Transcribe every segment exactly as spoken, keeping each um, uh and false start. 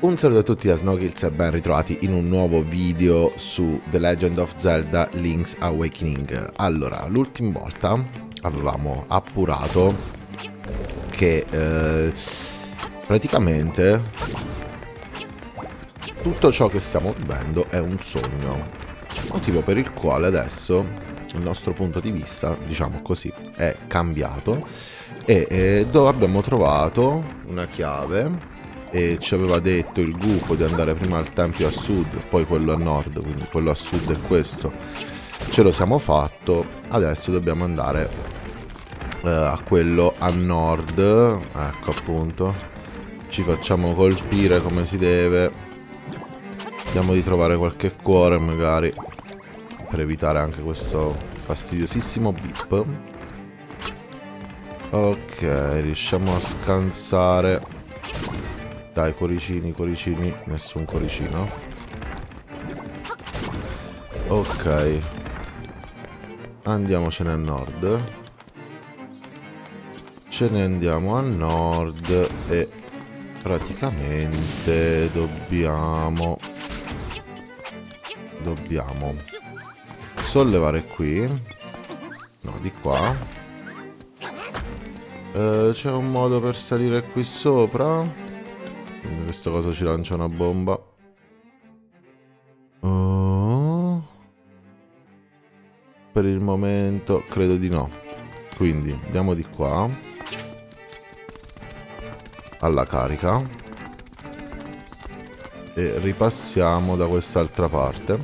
Un saluto a tutti da Snowkills e ben ritrovati in un nuovo video su The Legend of Zelda Link's Awakening. Allora, l'ultima volta avevamo appurato che eh, praticamente tutto ciò che stiamo vivendo è un sogno, motivo per il quale adesso il nostro punto di vista, diciamo così, è cambiato e, e dove abbiamo trovato una chiave. E ci aveva detto il gufo di andare prima al tempio a sud, poi quello a nord, quindi quello a sud è questo. Ce lo siamo fatto, adesso dobbiamo andare eh, a quello a nord, ecco appunto. Ci facciamo colpire come si deve. Vediamo di trovare qualche cuore magari, per evitare anche questo fastidiosissimo beep. Ok, riusciamo a scansare. Dai, cuoricini, cuoricini, nessun cuoricino. Ok. Andiamocene a nord. Ce ne andiamo a nord e praticamente dobbiamo... Dobbiamo sollevare qui. No, di qua. Eh, c'è un modo per salire qui sopra. Questa cosa ci lancia una bomba. Oh. Per il momento credo di no. Quindi andiamo di qua alla carica e ripassiamo da quest'altra parte.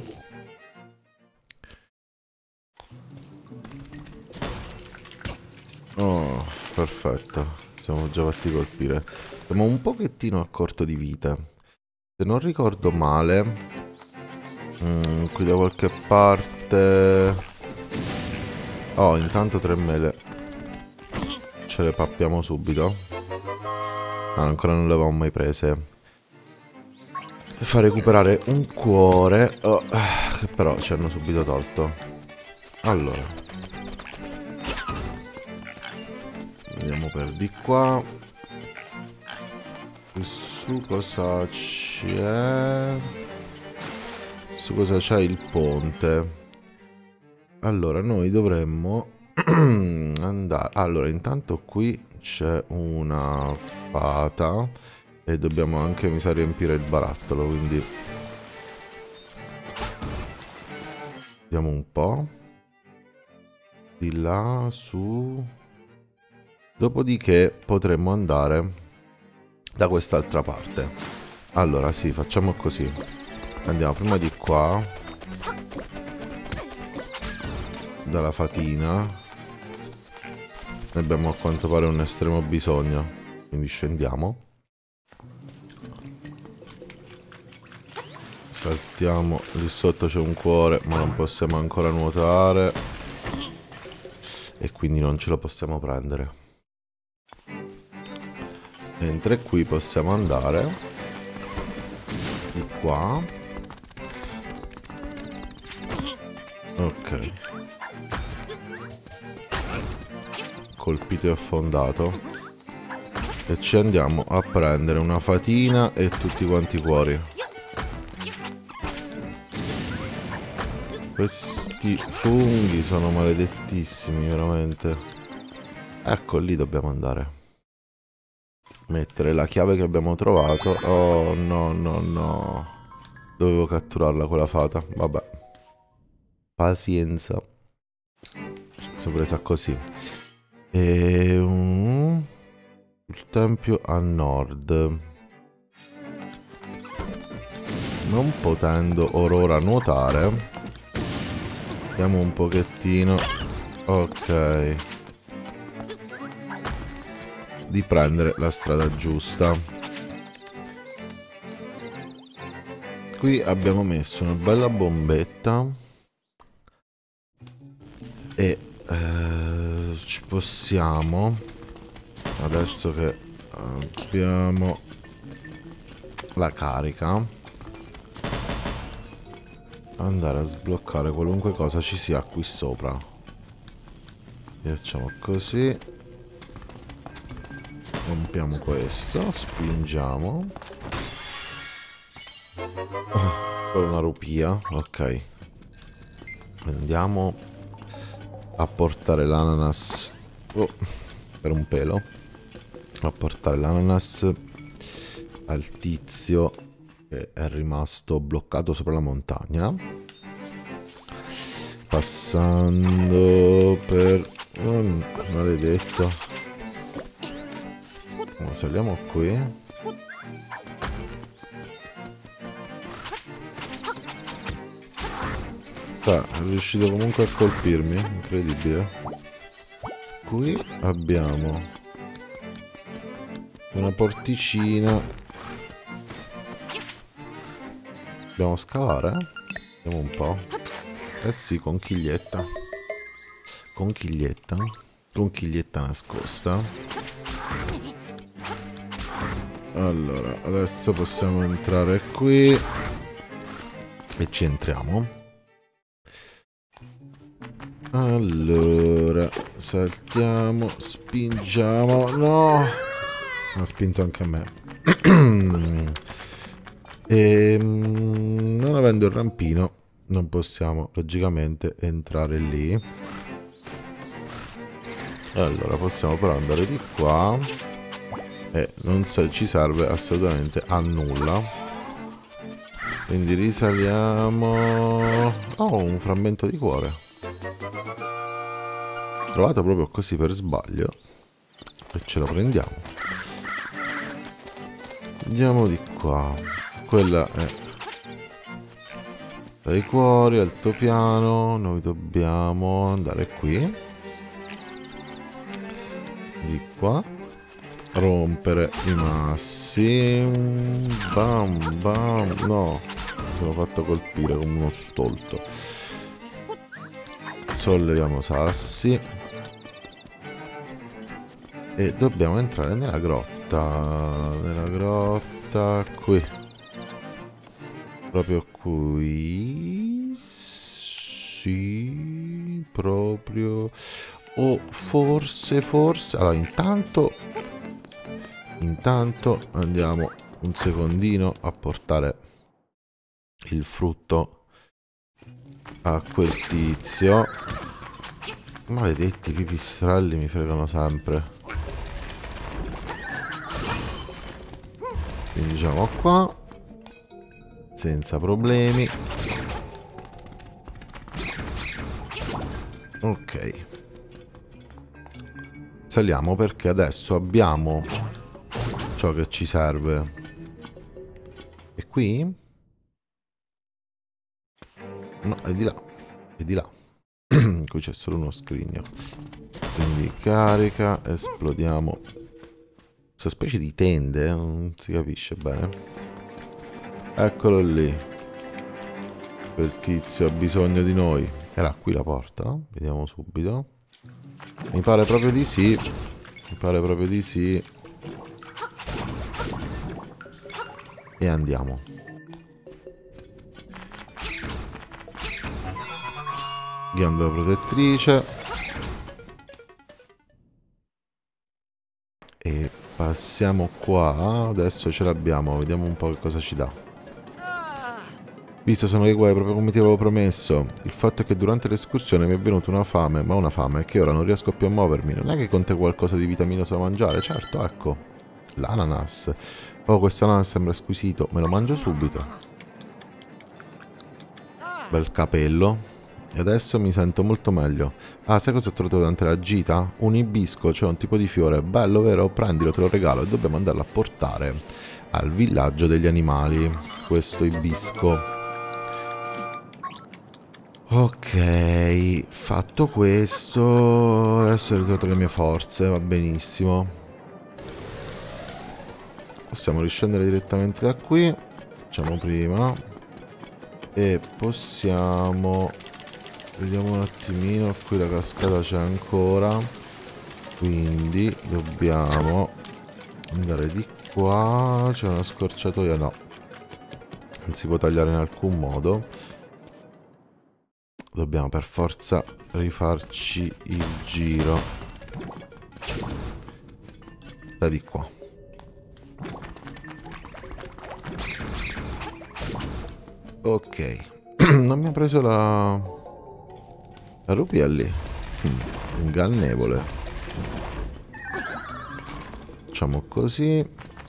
Oh, perfetto. Siamo già fatti colpire. Siamo un pochettino a corto di vita. Se non ricordo male, mm, qui da qualche parte... Oh, intanto tre mele. Ce le pappiamo subito. Ah, ancora non le avevamo mai prese. E fa recuperare un cuore. Oh, che però ci hanno subito tolto. Allora. Andiamo per di qua. Su cosa c'è? Su cosa c'è il ponte? Allora, noi dovremmo andare... Allora, intanto qui c'è una fata e dobbiamo anche, mi sa, riempire il barattolo, quindi... Vediamo un po'. Di là, su... Dopodiché potremmo andare da quest'altra parte. Allora sì, facciamo così. Andiamo prima di qua, dalla fatina. Ne abbiamo a quanto pare un estremo bisogno, quindi scendiamo. Saltiamo, lì sotto c'è un cuore ma non possiamo ancora nuotare e quindi non ce lo possiamo prendere. Mentre qui possiamo andare di qua. Ok. Colpito e affondato. E ci andiamo a prendere una fatina e tutti quanti i cuori. Questi funghi sono maledettissimi, veramente. Ecco, lì dobbiamo andare. Mettere la chiave che abbiamo trovato. Oh no no no. Dovevo catturarla quella fata. Vabbè. Pazienza. Sono presa così. E um, il tempio a nord. Non potendo or ora nuotare, vediamo un pochettino. Ok. Di prendere la strada giusta. Qui abbiamo messo una bella bombetta e eh, ci possiamo, adesso che abbiamo la carica, andare a sbloccare qualunque cosa ci sia qui sopra. Facciamo così. Rompiamo questo, spingiamo. Solo una rupia, ok. Andiamo a portare l'ananas, oh, per un pelo, a portare l'ananas al tizio che è rimasto bloccato sopra la montagna, passando per... Oh, maledetto. Oh, saliamo qui. Ah, è riuscito comunque a colpirmi, incredibile. Qui abbiamo una porticina. Dobbiamo scavare? Vediamo un po'. Eh sì, conchiglietta. Conchiglietta. Conchiglietta nascosta. Allora, adesso possiamo entrare qui. E ci entriamo. Allora, saltiamo, spingiamo. No! Ha spinto anche a me. E, non avendo il rampino, non possiamo logicamente entrare lì. Allora, possiamo però andare di qua. E non so, ci serve assolutamente a nulla. Quindi risaliamo. Oh, un frammento di cuore. Trovato proprio così per sbaglio. E ce lo prendiamo. Andiamo di qua. Quella è dai cuori, altopiano. Noi dobbiamo andare qui. Di qua. Rompere i massi. Bam bam. No, mi sono fatto colpire come uno stolto. Solleviamo sassi. E dobbiamo entrare nella grotta. Nella grotta qui. Proprio qui. Sì. Proprio. O forse, forse. Allora, intanto. Intanto andiamo un secondino a portare il frutto a quel tizio. Maledetti pipistrelli, mi fregano sempre. Spingiamo qua senza problemi. Ok, saliamo perché adesso abbiamo ciò che ci serve. E qui? No, è di là. È di là. Qui c'è solo uno scrigno. Quindi carica, esplodiamo. Questa specie di tende, non si capisce bene. Eccolo lì. Quel tizio ha bisogno di noi. Era qui la porta? Vediamo subito. Mi pare proprio di sì. Mi pare proprio di sì. E andiamo. Ghiandola protettrice. E passiamo qua. Adesso ce l'abbiamo. Vediamo un po' che cosa ci dà. Visto sono che guai, proprio come ti avevo promesso. Il fatto è che durante l'escursione mi è venuta una fame, ma una fame che ora non riesco più a muovermi. Non è che con te qualcosa di vitaminoso da mangiare? Certo, ecco. L'ananas. Oh, questo ananas sembra squisito. Me lo mangio subito. Bel capello. E adesso mi sento molto meglio. Ah, sai cosa ho trovato durante la gita? Un ibisco, cioè un tipo di fiore. Bello, vero? Prendilo, te lo regalo. E dobbiamo andarlo a portare al villaggio degli animali. Questo ibisco. Ok, fatto questo. Adesso ho ritrovato le mie forze. Va benissimo. Possiamo riscendere direttamente da qui. Facciamo prima. E possiamo... Vediamo un attimino, qui la cascata c'è ancora. Quindi dobbiamo andare di qua. C'è una scorciatoia? No, non si può tagliare in alcun modo. Dobbiamo per forza rifarci il giro da di qua. Ok. Non mi ha preso la... La rupia lì. Mm, ingannevole. Facciamo così.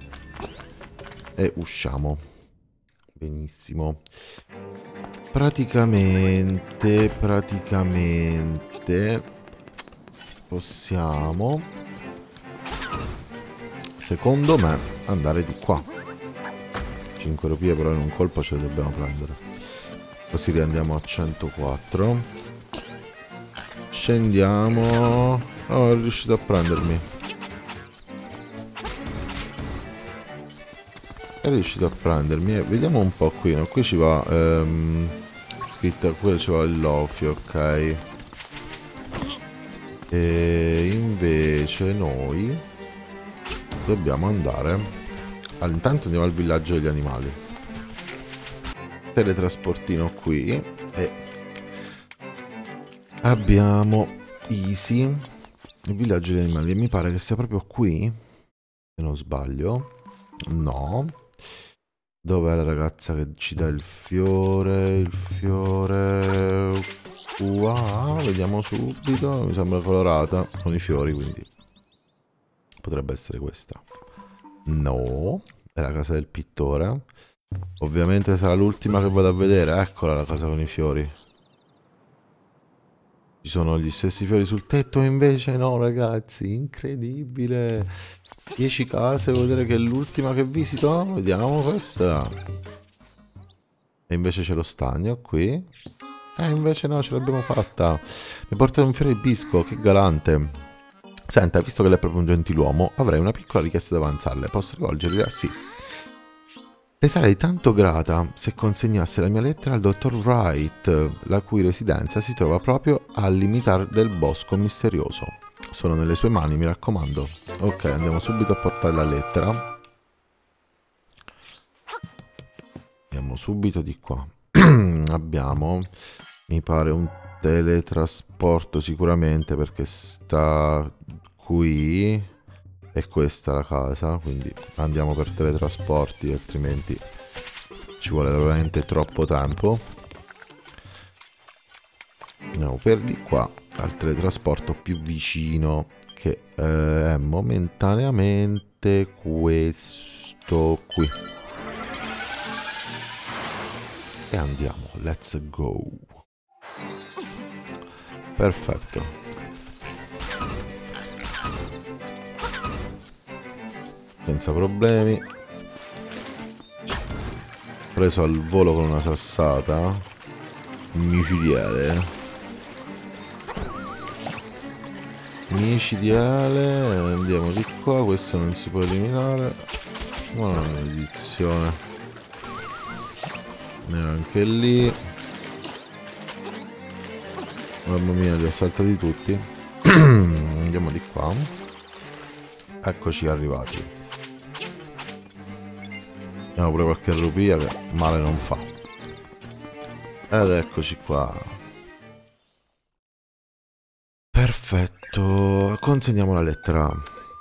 E usciamo. Benissimo. Praticamente, praticamente possiamo, secondo me, andare di qua. cinque rupie però in un colpo ce le dobbiamo prendere. Così riandiamo a centoquattro. Scendiamo. Oh, è riuscito a prendermi. È riuscito a prendermi. Eh, vediamo un po' qui. No? Qui ci va ehm, scritta, qui ci va il Lofi, ok. E invece noi dobbiamo andare. Allora, intanto andiamo al villaggio degli animali. Teletrasportino qui. E abbiamo Easy, il villaggio degli animali. E mi pare che sia proprio qui, se non sbaglio. No. Dov'è la ragazza che ci dà il fiore? Il fiore... Qua, vediamo subito. Mi sembra colorata con i fiori, quindi potrebbe essere questa. No, è la casa del pittore. Ovviamente sarà l'ultima che vado a vedere. Eccola la casa con i fiori. Ci sono gli stessi fiori sul tetto, invece no, ragazzi, incredibile. dieci case, vuol dire che è l'ultima che visito? Vediamo questa. E invece c'è lo stagno qui. E invece no, ce l'abbiamo fatta. Mi porta un fiore di bisco, che galante. Senta, visto che lei è proprio un gentiluomo, avrei una piccola richiesta da avanzarle. Posso rivolgervi? Ah, sì. Le sarei tanto grata se consegnasse la mia lettera al dottor Wright, la cui residenza si trova proprio al limitar del bosco misterioso. Sono nelle sue mani, mi raccomando. Ok, andiamo subito a portare la lettera. Andiamo subito di qua. Abbiamo, mi pare, un teletrasporto sicuramente, perché sta qui. E questa è la casa, quindi andiamo per teletrasporti, altrimenti ci vuole veramente troppo tempo. Andiamo per di qua, al teletrasporto più vicino, che eh, è momentaneamente questo qui. E andiamo, let's go. Perfetto. Senza problemi. Preso al volo con una sassata micidiale. Micidiale. Andiamo di qua. Questo non si può eliminare. Ma maledizione. Neanche lì. Mamma mia, li ho saltati tutti. Andiamo di qua. Eccoci arrivati. Abbiamo pure qualche rupia che male non fa. Ed eccoci qua. Perfetto. Consegniamo la lettera.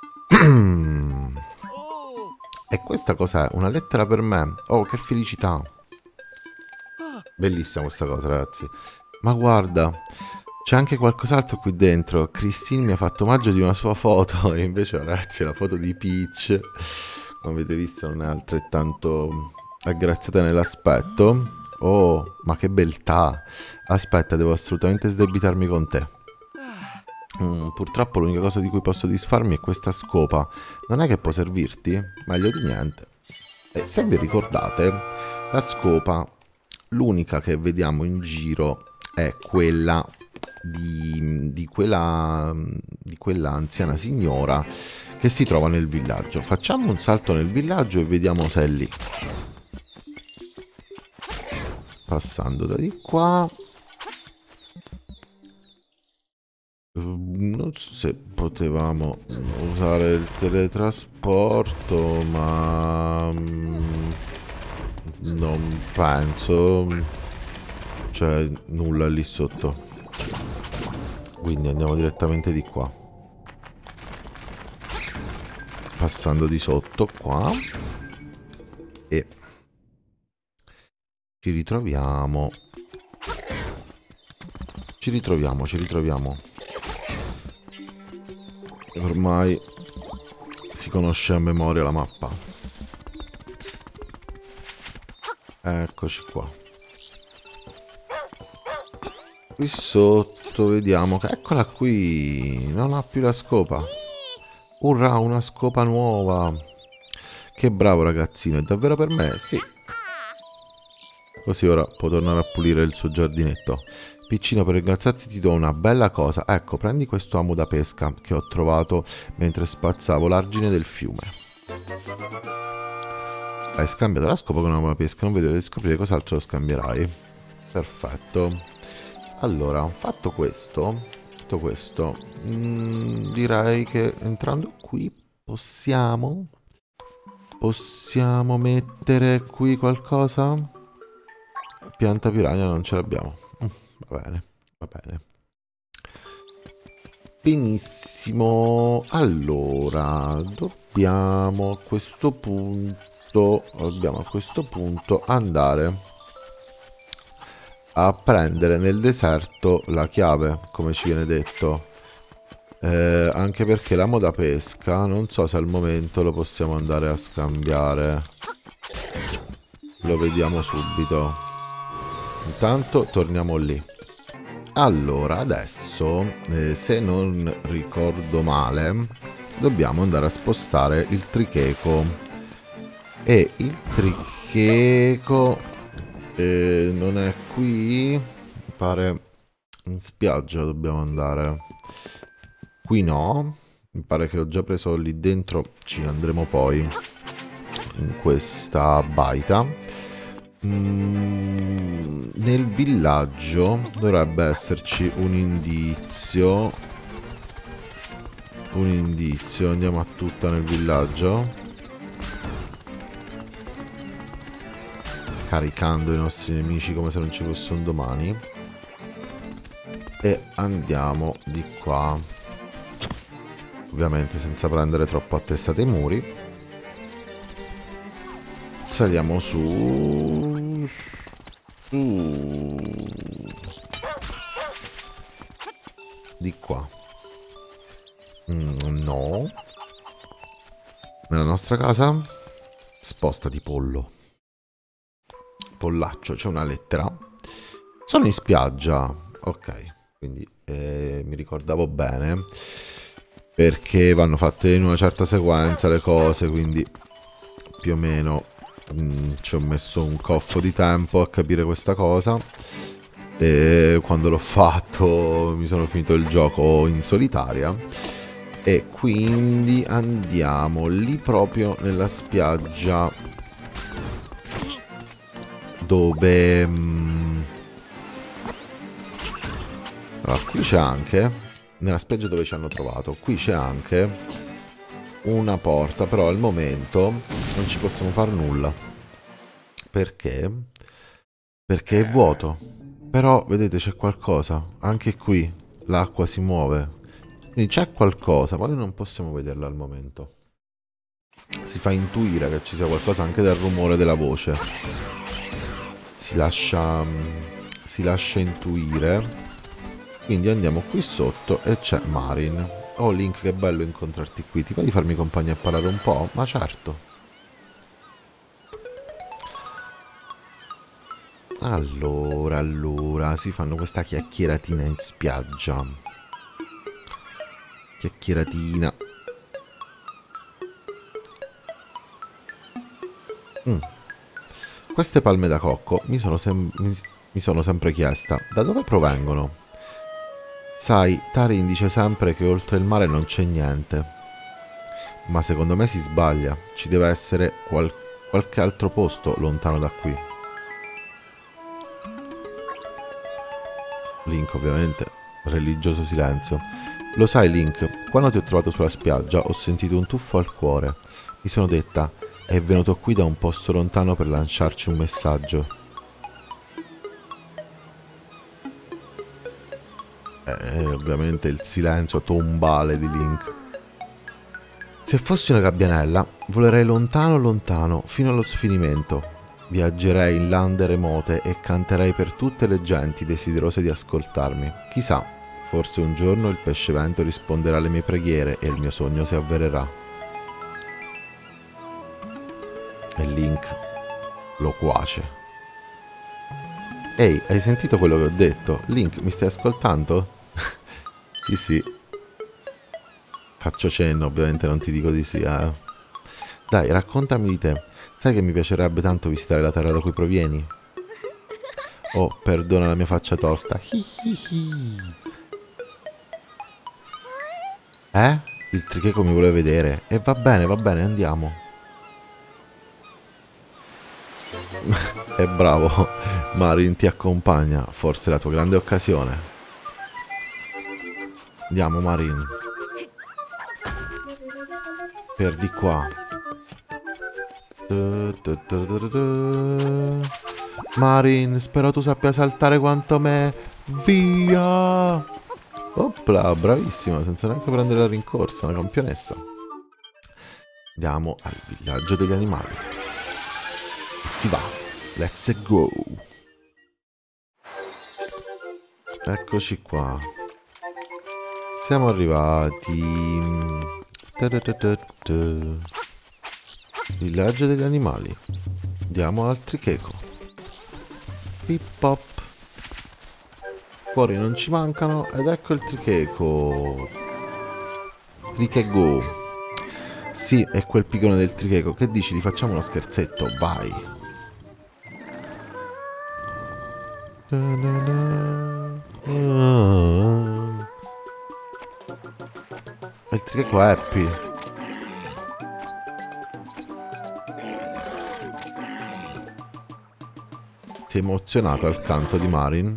E questa cos'è? Una lettera per me. Oh, che felicità. Bellissima questa cosa, ragazzi. Ma guarda, c'è anche qualcos'altro qui dentro. Christine mi ha fatto omaggio di una sua foto. E invece, ragazzi, è la foto di Peach. Come avete visto, non è altrettanto aggraziata nell'aspetto. Oh, ma che beltà. Aspetta, devo assolutamente sdebitarmi con te. Mm, purtroppo l'unica cosa di cui posso disfarmi è questa scopa. Non è che può servirti? Meglio di niente. E se vi ricordate, la scopa, l'unica che vediamo in giro è quella di, di quella di quella anziana signora che si trova nel villaggio. Facciamo un salto nel villaggio e vediamo se è lì. Passando da di qua. Non so se potevamo usare il teletrasporto, ma non penso. C'è nulla lì sotto. Quindi andiamo direttamente di qua. Passando di sotto qua. E Ci ritroviamo. Ci ritroviamo, ci ritroviamo. Ormai si conosce a memoria la mappa. Eccoci qua. Qui sotto vediamo che eccola qui. Non ha più la scopa. Urrà, una scopa nuova. Che bravo ragazzino, è davvero per me? Sì. Così ora può tornare a pulire il suo giardinetto. Piccino, per ringraziarti ti do una bella cosa. Ecco, prendi questo amo da pesca che ho trovato mentre spazzavo l'argine del fiume. Hai scambiato la scopa con un amo da pesca, non vedo di scoprire cos'altro lo scambierai. Perfetto. Allora, fatto questo, fatto questo, mh, direi che entrando qui possiamo, possiamo mettere qui qualcosa? Pianta piranha non ce l'abbiamo. Mm, va bene, va bene. Benissimo. Allora, dobbiamo a questo punto, dobbiamo a questo punto andare a prendere nel deserto la chiave, come ci viene detto. Eh, anche perché l'amo da pesca, non so se al momento lo possiamo andare a scambiare. Lo vediamo subito. Intanto torniamo lì. Allora, adesso, eh, se non ricordo male, dobbiamo andare a spostare il tricheco. E il tricheco eh, non è qui. Mi pare in spiaggia dobbiamo andare. Qui no. Mi pare che ho già preso lì dentro. Ci andremo poi in questa baita. Mm, nel villaggio dovrebbe esserci un indizio. Un indizio. Andiamo a tutta nel villaggio, caricando i nostri nemici come se non ci fosse un domani. E andiamo di qua, ovviamente senza prendere troppo a testa i muri. Saliamo su, su di qua. Mm, no. Nella nostra casa. Spostati pollo. Pollaccio, c'è una lettera. Sono in spiaggia. Ok, quindi eh, mi ricordavo bene, perché vanno fatte in una certa sequenza le cose, quindi più o meno Mm, ci ho messo un coffo di tempo a capire questa cosa, e quando l'ho fatto mi sono finito il gioco in solitaria. E quindi andiamo lì proprio nella spiaggia dove mm, allora, qui c'è anche nella spiaggia dove ci hanno trovato, qui c'è anche una porta, però al momento non ci possiamo fare nulla. Perché? Perché è vuoto. Però vedete c'è qualcosa. Anche qui l'acqua si muove. Quindi c'è qualcosa, ma noi non possiamo vederla al momento. Si fa intuire che ci sia qualcosa anche dal rumore della voce. Si lascia, si lascia intuire. Quindi andiamo qui sotto e c'è Marin. Oh Link, che bello incontrarti qui. Ti va di farmi compagnia a parlare un po'? Ma certo. Allora, allora, si fanno questa chiacchieratina in spiaggia. Chiacchieratina. Mm. Queste palme da cocco mi sono, mi, mi sono sempre chiesta da dove provengono. Sai, Tarin dice sempre che oltre il mare non c'è niente. Ma secondo me si sbaglia. Ci deve essere qual qualche altro posto lontano da qui. Link, ovviamente, religioso silenzio. Lo sai, Link, quando ti ho trovato sulla spiaggia ho sentito un tuffo al cuore. Mi sono detta, è venuto qui da un posto lontano per lanciarci un messaggio. E ovviamente il silenzio tombale di Link. Se fossi una gabbianella, volerei lontano lontano, fino allo sfinimento. Viaggerei in lande remote e canterei per tutte le genti desiderose di ascoltarmi. Chissà, forse un giorno il pescevento risponderà alle mie preghiere e il mio sogno si avvererà. E Link lo cuoce. Ehi, hai sentito quello che ho detto? Link, mi stai ascoltando? Sì, sì. Faccio cenno, ovviamente non ti dico di sì, eh. Dai, raccontami di te. Sai che mi piacerebbe tanto visitare la terra da cui provieni? Oh, perdona la mia faccia tosta. Eh? Il tricheco mi vuole vedere. E va bene, va bene, andiamo. È bravo. Marin ti accompagna. Forse è la tua grande occasione. Andiamo, Marin. Per di qua. Marin, spero tu sappia saltare quanto me. Via! Opla, bravissima, senza neanche prendere la rincorsa, una campionessa. Andiamo al villaggio degli animali. Si va. Let's go. Eccoci qua. Siamo arrivati. Villaggio degli animali. Andiamo al tricheco. Pip pop. Fuori non ci mancano. Ed ecco il tricheco. Tricheco. Sì, è quel picone del tricheco. Che dici? Gli facciamo uno scherzetto. Vai. È il tricheco Happy. Si è emozionato al canto di Marin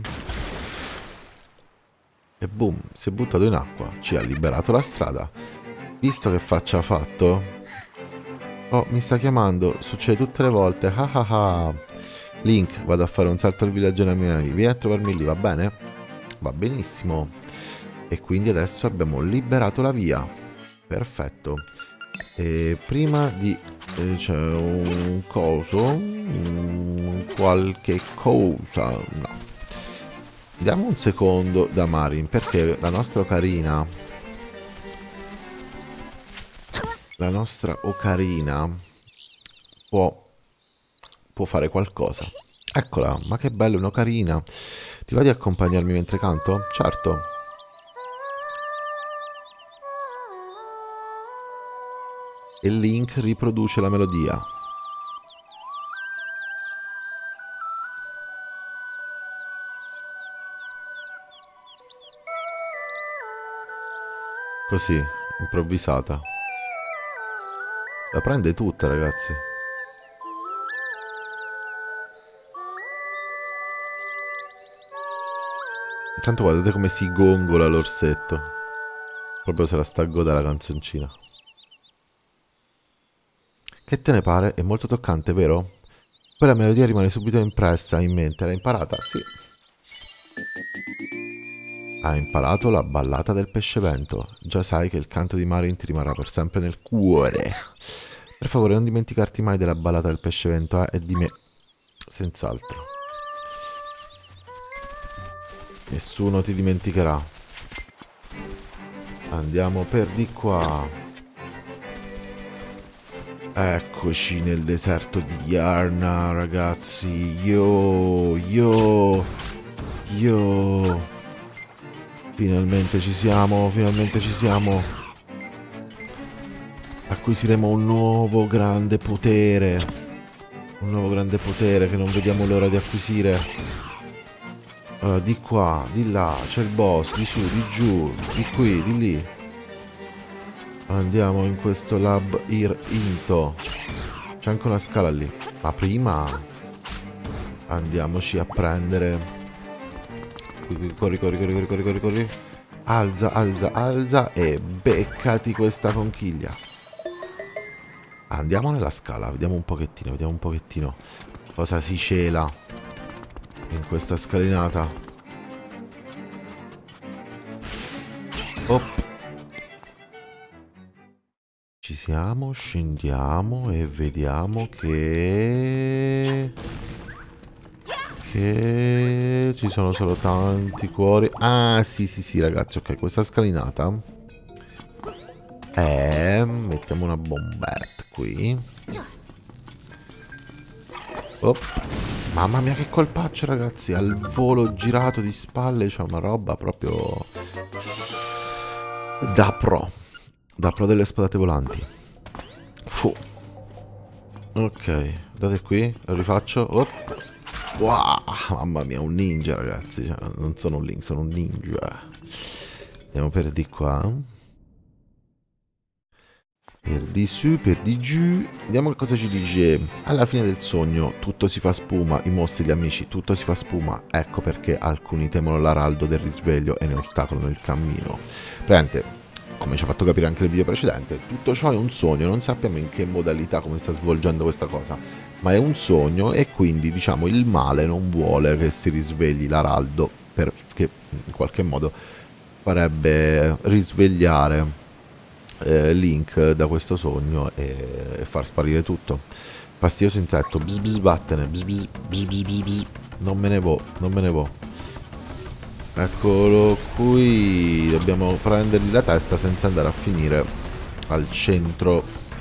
e boom, si è buttato in acqua, ci ha liberato la strada. Visto che faccia ha fatto? Oh, mi sta chiamando, succede tutte le volte, ah ah ah. Link, vado a fare un salto al villaggio animali, vieni a trovarmi lì, va bene? Va benissimo. E quindi adesso abbiamo liberato la via. Perfetto. E prima di... Eh, c'è un coso... Un qualche cosa... No. Diamo un secondo da Marin, perché la nostra ocarina... La nostra ocarina... Può... Può fare qualcosa. Eccola, ma che bella un'ocarina. Ti va di accompagnarmi mentre canto? Certo. E Link riproduce la melodia. Così, improvvisata. La prende tutta, ragazzi. Intanto guardate come si gongola l'orsetto. Proprio se la sta a godere la canzoncina. Che te ne pare? È molto toccante, vero? Quella melodia rimane subito impressa in mente. L'hai imparata? Sì. Hai imparato la ballata del pescevento. Già sai che il canto di Marin ti rimarrà per sempre nel cuore. Per favore, non dimenticarti mai della ballata del pescevento, eh? E di me. Senz'altro. Nessuno ti dimenticherà. Andiamo per di qua. Eccoci nel deserto di Yarna, ragazzi. Yo, yo, yo. Finalmente ci siamo, finalmente ci siamo. Acquisiremo un nuovo grande potere. Un nuovo grande potere che non vediamo l'ora di acquisire. Allora, di qua, di là, c'è il boss, di su, di giù, di qui, di lì. Andiamo in questo lab Into. C'è anche una scala lì. Ma prima andiamoci a prendere. Corri, corri, corri, corri, corri, corri, corri. Alza, alza, alza e beccati questa conchiglia. Andiamo nella scala, vediamo un pochettino, vediamo un pochettino cosa si cela in questa scalinata. Op. Ci siamo, scendiamo e vediamo che... Che... Ci sono solo tanti cuori. Ah, sì, sì, sì, ragazzi, ok, questa scalinata. Eh, mettiamo una bombetta qui. Oh. Mamma mia che colpaccio, ragazzi. Al volo girato di spalle c'è una roba proprio da pro. Da pro delle spadate volanti. Fu. Ok, guardate qui, lo rifaccio. Oh. Wow, mamma mia, un ninja, ragazzi. Cioè, non sono un link, sono un ninja. Andiamo per di qua. Per di su, per di giù. Vediamo che cosa ci dice. Alla fine del sogno tutto si fa spuma, i mostri, gli amici, tutto si fa spuma. Ecco perché alcuni temono l'araldo del risveglio e ne ostacolano il cammino. Praticamente, come ci ha fatto capire anche nel video precedente, tutto ciò è un sogno, non sappiamo in che modalità, come sta svolgendo questa cosa, ma è un sogno e quindi, diciamo, il male non vuole che si risvegli l'araldo, perché in qualche modo farebbe risvegliare Eh, Link da questo sogno e, e far sparire tutto. Fastidioso insetto, bzz bzz vattene, bzz bzz bzz bzz bzz bzz. Non me ne vo, non me ne vo. Eccolo qui, dobbiamo prendergli la testa senza andare a finire al centro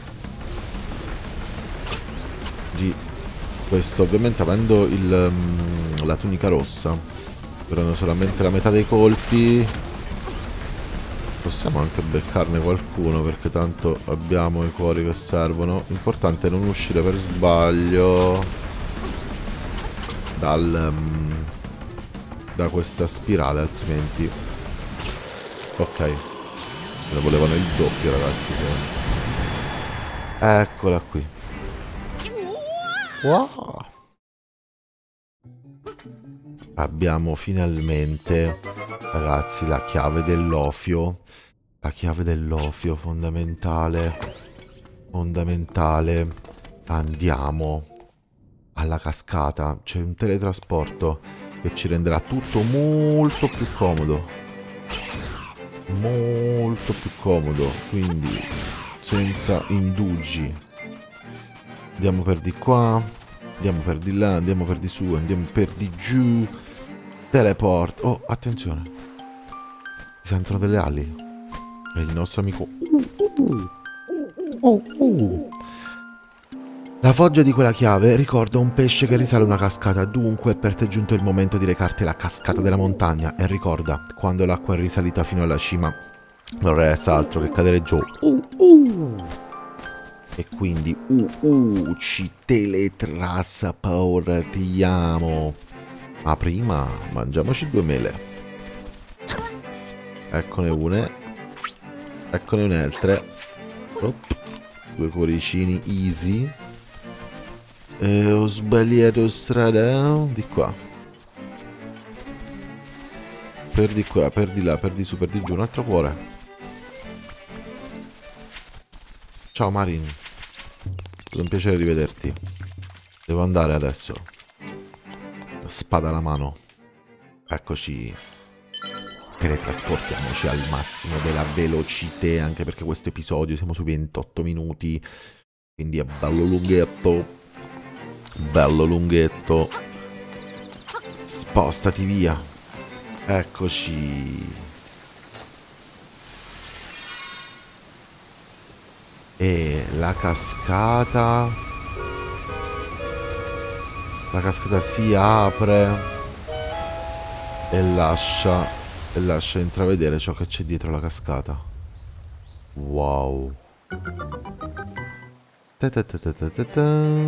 di questo. Ovviamente avendo il, um, la tunica rossa, prendo solamente la metà dei colpi. Possiamo anche beccarne qualcuno perché tanto abbiamo i cuori che servono. Importante non uscire per sbaglio dal, um, da questa spirale, altrimenti... Ok, ne volevano il doppio, ragazzi. Eccola qui. Wow. Abbiamo finalmente, ragazzi, la chiave dell'Ofio. La chiave dell'Ofio, fondamentale. Fondamentale. Andiamo alla cascata. C'è un teletrasporto che ci renderà tutto molto più comodo. Molto più comodo. Quindi senza indugi. Andiamo per di qua. Andiamo per di là. Andiamo per di su. Andiamo per di giù. Teleport. Oh, attenzione. Si sentono delle ali. È il nostro amico. Oh, oh. La foggia di quella chiave ricorda un pesce che risale una cascata. Dunque per te è giunto il momento di recarti alla cascata della montagna. E ricorda, quando l'acqua è risalita fino alla cima, non resta altro che cadere giù. Uh, uh. E quindi uh, uh, ci teletrasportiamo. Ma prima mangiamoci due mele. Eccone une. Eccone un'altra. Oh, due cuoricini easy. E ho sbagliato strada. Di qua. Per di qua, per di là, per di su, per di giù. Un altro cuore. Ciao Marin. È un piacere rivederti. Devo andare adesso. Spada alla mano. Eccoci. Teletrasportiamoci al massimo della velocità, anche perché questo episodio siamo su ventotto minuti, quindi è bello lunghetto. Bello lunghetto. Spostati via. Eccoci. E la cascata. La cascata si apre e lascia e lascia intravedere ciò che c'è dietro la cascata. Wow. Ta ta ta ta ta ta ta.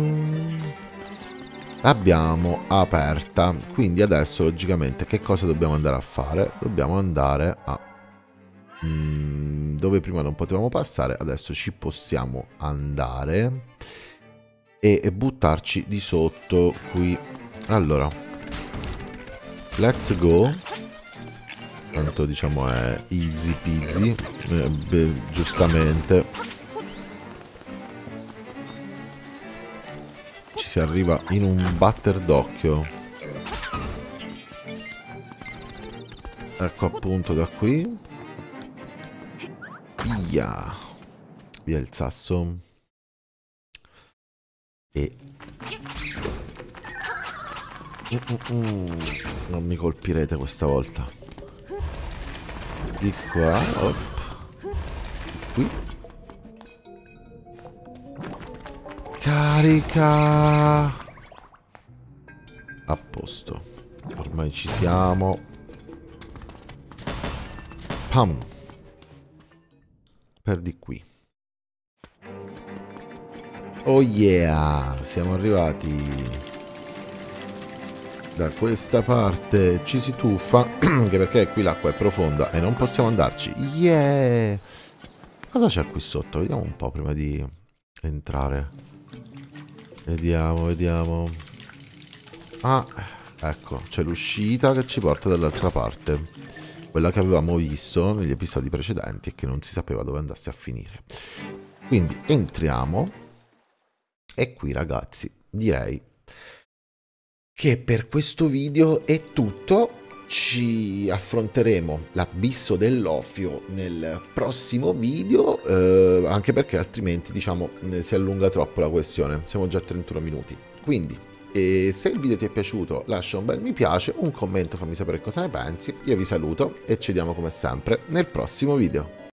L'abbiamo aperta. Quindi adesso logicamente che cosa dobbiamo andare a fare? Dobbiamo andare a mm, dove prima non potevamo passare, adesso ci possiamo andare e, e buttarci di sotto qui. Allora, let's go. Tanto diciamo è easy peasy. eh, beh, giustamente ci si arriva in un batter d'occhio. Ecco appunto da qui. Via. Via il sasso. E... Mm, mm, mm. Non mi colpirete questa volta. Di qua. Op. Qui. Carica. A posto. Ormai ci siamo. Pam. Per di qui. Oh yeah. Siamo arrivati da questa parte. Ci si tuffa. Anche perché qui l'acqua è profonda e non possiamo andarci. Yeah. Cosa c'è qui sotto? Vediamo un po' prima di entrare. Vediamo, vediamo. Ah, ecco, c'è l'uscita che ci porta dall'altra parte. Quella che avevamo visto negli episodi precedenti e che non si sapeva dove andasse a finire. Quindi entriamo. E qui, ragazzi, direi che per questo video è tutto. Ci affronteremo l'abisso dell'Ofio nel prossimo video, eh, anche perché altrimenti, diciamo, si allunga troppo la questione. Siamo già a trentuno minuti. Quindi, eh, se il video ti è piaciuto, lascia un bel mi piace, un commento, fammi sapere cosa ne pensi. Io vi saluto e ci vediamo come sempre nel prossimo video.